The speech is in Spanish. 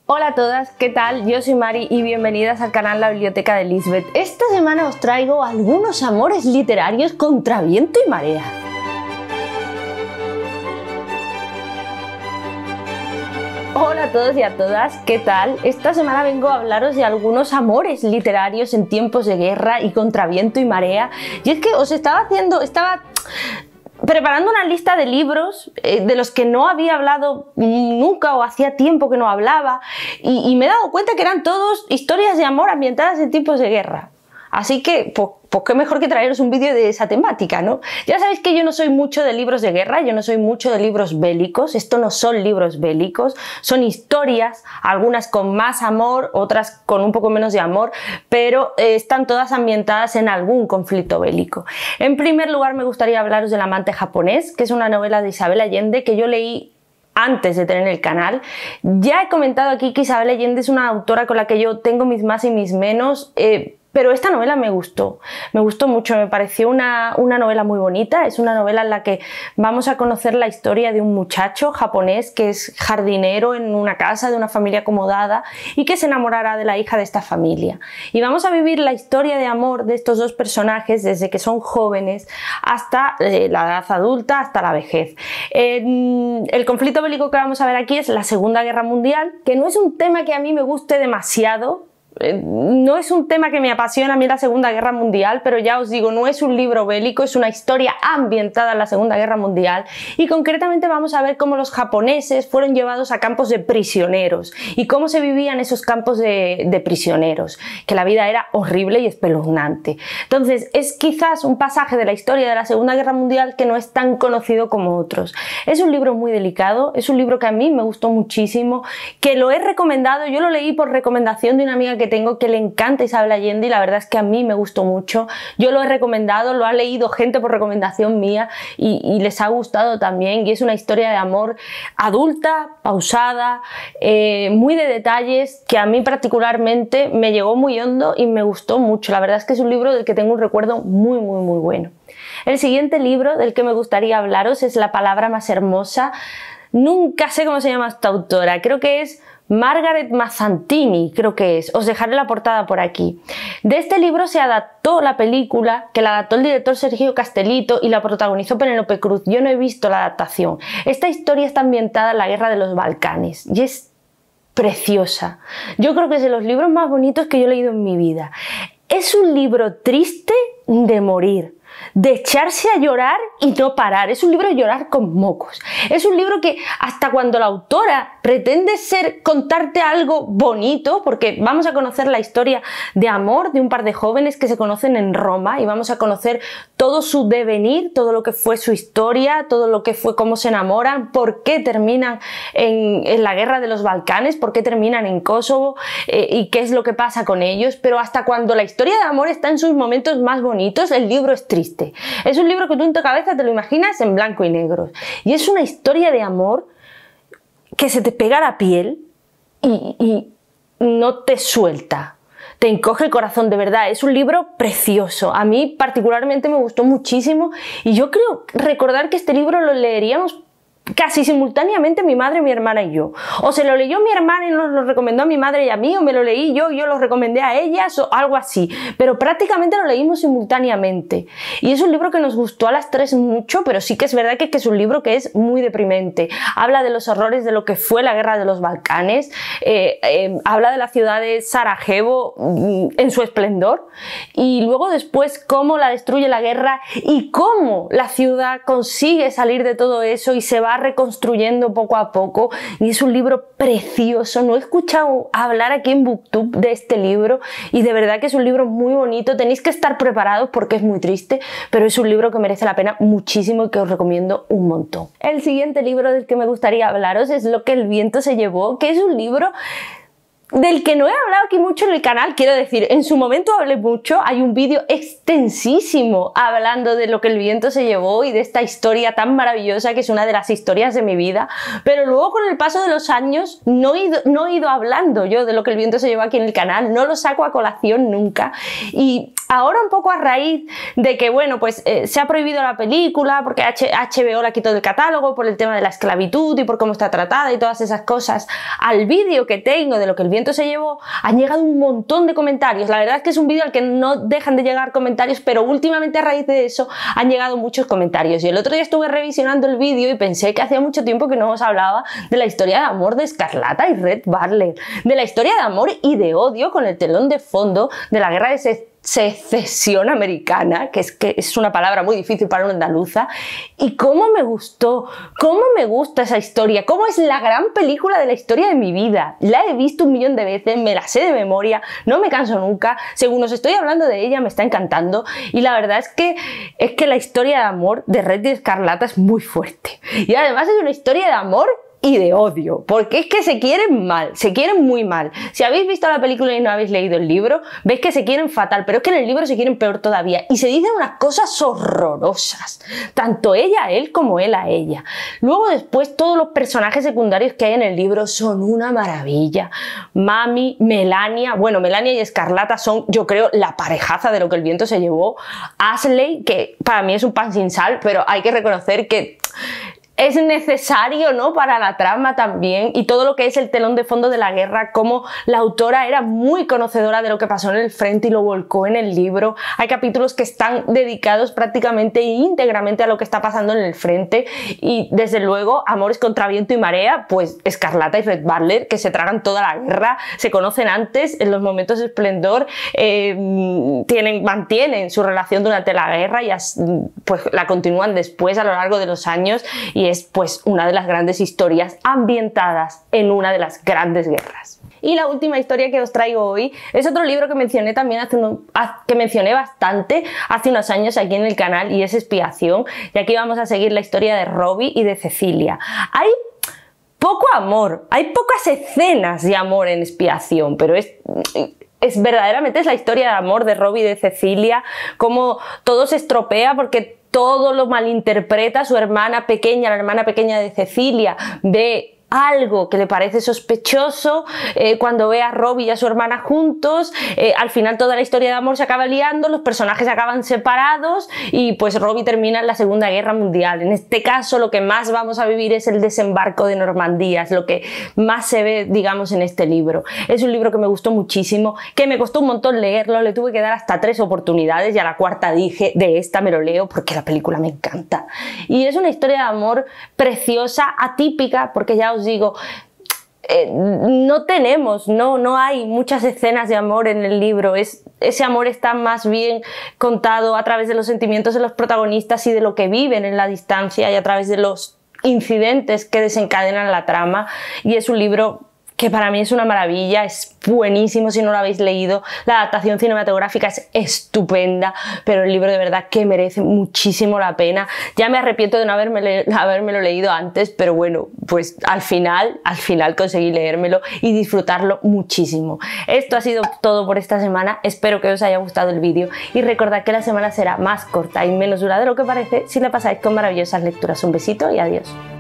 Hola a todas, ¿qué tal? Yo soy Mari y bienvenidas al canal La Biblioteca de Lisbeth. Esta semana os traigo algunos amores literarios contra viento y marea. Hola a todos y a todas, ¿qué tal? Esta semana vengo a hablaros de algunos amores literarios en tiempos de guerra y contra viento y marea. Y es que estaba preparando una lista de libros de los que no había hablado nunca o hacía tiempo que no hablaba y me he dado cuenta que eran todos historias de amor ambientadas en tiempos de guerra. Así que, pues qué mejor que traeros un vídeo de esa temática, ¿no? Ya sabéis que yo no soy mucho de libros de guerra, yo no soy mucho de libros bélicos, esto no son libros bélicos, son historias, algunas con más amor, otras con un poco menos de amor, pero están todas ambientadas en algún conflicto bélico. En primer lugar me gustaría hablaros del amante japonés, que es una novela de Isabel Allende que yo leí antes de tener el canal. Ya he comentado aquí que Isabel Allende es una autora con la que yo tengo mis más y mis menos, pero esta novela me gustó mucho, me pareció una novela muy bonita. Es una novela en la que vamos a conocer la historia de un muchacho japonés que es jardinero en una casa de una familia acomodada y que se enamorará de la hija de esta familia. Y vamos a vivir la historia de amor de estos dos personajes desde que son jóvenes hasta la edad adulta, hasta la vejez. El conflicto bélico que vamos a ver aquí es la Segunda Guerra Mundial, que no es un tema que a mí me guste demasiado. No es un tema que me apasiona a mí la Segunda Guerra Mundial, pero ya os digo, no es un libro bélico, es una historia ambientada en la Segunda Guerra Mundial y concretamente vamos a ver cómo los japoneses fueron llevados a campos de prisioneros y cómo se vivían esos campos de prisioneros, que la vida era horrible y espeluznante. Entonces es quizás un pasaje de la historia de la Segunda Guerra Mundial que no es tan conocido como otros. Es un libro muy delicado, es un libro que a mí me gustó muchísimo, que lo he recomendado, yo lo leí por recomendación de una amiga que tengo que le encanta Isabel Allende y la verdad es que a mí me gustó mucho. Yo lo he recomendado, lo ha leído gente por recomendación mía y les ha gustado también, y es una historia de amor adulta, pausada, muy de detalles, que a mí particularmente me llegó muy hondo y me gustó mucho. La verdad es que es un libro del que tengo un recuerdo muy bueno. El siguiente libro del que me gustaría hablaros es La palabra más hermosa. Nunca sé cómo se llama esta autora, creo que es Margaret Mazzantini, creo que es. Os dejaré la portada por aquí. De este libro se adaptó la película, que la adaptó el director Sergio Castellito y la protagonizó Penélope Cruz. Yo no he visto la adaptación. Esta historia está ambientada en la Guerra de los Balcanes y es preciosa. Yo creo que es de los libros más bonitos que yo he leído en mi vida. Es un libro triste de morir, de echarse a llorar y no parar. Es un libro de llorar con mocos. Es un libro que hasta cuando la autora pretende contarte algo bonito, porque vamos a conocer la historia de amor de un par de jóvenes que se conocen en Roma y vamos a conocer todo su devenir, todo lo que fue su historia, todo lo que fue cómo se enamoran, por qué terminan en la guerra de los Balcanes, por qué terminan en Kosovo y qué es lo que pasa con ellos. Pero hasta cuando la historia de amor está en sus momentos más bonitos, el libro es triste. Es un libro que tú en tu cabeza te lo imaginas en blanco y negro. Y es una historia de amor que se te pega a la piel y no te suelta. Te encoge el corazón, de verdad. Es un libro precioso. A mí particularmente me gustó muchísimo y yo creo recordar que este libro lo leeríamos casi simultáneamente mi madre, mi hermana y yo. O se lo leyó mi hermana y nos lo recomendó a mi madre y a mí, o me lo leí yo y yo lo recomendé a ellas, o algo así. Pero prácticamente lo leímos simultáneamente. Y es un libro que nos gustó a las tres mucho, pero sí que es verdad que es un libro que es muy deprimente. Habla de los horrores de lo que fue la guerra de los Balcanes, habla de la ciudad de Sarajevo en su esplendor, y luego después cómo la destruye la guerra y cómo la ciudad consigue salir de todo eso y se va reconstruyendo poco a poco. Y es un libro precioso. No he escuchado hablar aquí en BookTube de este libro y de verdad que es un libro muy bonito. Tenéis que estar preparados porque es muy triste, pero es un libro que merece la pena muchísimo y que os recomiendo un montón. El siguiente libro del que me gustaría hablaros es Lo que el viento se llevó, que es un libro del que no he hablado aquí mucho en el canal, quiero decir, en su momento hablé mucho, hay un vídeo extensísimo hablando de Lo que el viento se llevó y de esta historia tan maravillosa que es una de las historias de mi vida, pero luego con el paso de los años no he ido hablando yo de Lo que el viento se llevó aquí en el canal, no lo saco a colación nunca, y ahora un poco a raíz de que, bueno, pues se ha prohibido la película porque HBO la quitó del catálogo por el tema de la esclavitud y por cómo está tratada y todas esas cosas, al vídeo que tengo de Lo que el viento se llevó han llegado un montón de comentarios. La verdad es que es un vídeo al que no dejan de llegar comentarios, pero últimamente a raíz de eso han llegado muchos comentarios. Y el otro día estuve revisionando el vídeo y pensé que hacía mucho tiempo que no os hablaba de la historia de amor de Scarlata y Red Butler, de la historia de amor y de odio con el telón de fondo de la guerra de secesión americana, que es una palabra muy difícil para una andaluza, y cómo me gusta esa historia, cómo es la gran película de la historia de mi vida. La he visto 1.000.000 de veces, me la sé de memoria, no me canso nunca, según os estoy hablando de ella me está encantando, y la verdad es que la historia de amor de Red y Escarlata es muy fuerte, y además es una historia de amor y de odio, porque es que se quieren mal, se quieren muy mal. Si habéis visto la película y no habéis leído el libro, veis que se quieren fatal, pero es que en el libro se quieren peor todavía y se dicen unas cosas horrorosas, tanto ella a él como él a ella. Luego después todos los personajes secundarios que hay en el libro son una maravilla. Mami, Melania, bueno, Melania y Escarlata son, yo creo, la parejaza de Lo que el viento se llevó. Ashley, que para mí es un pan sin sal, pero hay que reconocer que es necesario, ¿no?, para la trama también, y todo lo que es el telón de fondo de la guerra, como la autora era muy conocedora de lo que pasó en el frente y lo volcó en el libro. Hay capítulos que están dedicados prácticamente e íntegramente a lo que está pasando en el frente, y desde luego Amores contra viento y marea, pues Escarlata y Red Butler, que se tragan toda la guerra, se conocen antes, en los momentos de esplendor, mantienen su relación durante la guerra y pues la continúan después a lo largo de los años, y es pues una de las grandes historias ambientadas en una de las grandes guerras. Y la última historia que os traigo hoy es otro libro que mencioné también que mencioné bastante hace unos años aquí en el canal, y es Expiación, y aquí vamos a seguir la historia de Robbie y de Cecilia. Hay poco amor, hay pocas escenas de amor en Expiación, pero es verdaderamente la historia de amor de Robbie y de Cecilia, cómo todo se estropea porque todo lo malinterpreta su hermana pequeña, la hermana pequeña de Cecilia, ve algo que le parece sospechoso cuando ve a Robbie y a su hermana juntos. Al final toda la historia de amor se acaba liando, los personajes acaban separados y pues Robbie termina en la Segunda Guerra Mundial. En este caso lo que más vamos a vivir es el desembarco de Normandía, es lo que más se ve, digamos, en este libro. Es un libro que me gustó muchísimo, que me costó un montón leerlo, le tuve que dar hasta 3 oportunidades y a la cuarta dije, de esta me lo leo porque la película me encanta. Y es una historia de amor preciosa, atípica, porque ya os digo, no hay muchas escenas de amor en el libro. Ese amor está más bien contado a través de los sentimientos de los protagonistas y de lo que viven en la distancia y a través de los incidentes que desencadenan la trama, y es un libro que para mí es una maravilla, es buenísimo si no lo habéis leído, la adaptación cinematográfica es estupenda, pero el libro de verdad que merece muchísimo la pena. Ya me arrepiento de no habérmelo leído antes, pero bueno, pues al final conseguí leérmelo y disfrutarlo muchísimo. Esto ha sido todo por esta semana, espero que os haya gustado el vídeo y recordad que la semana será más corta y menos dura de lo que parece si la pasáis con maravillosas lecturas. Un besito y adiós.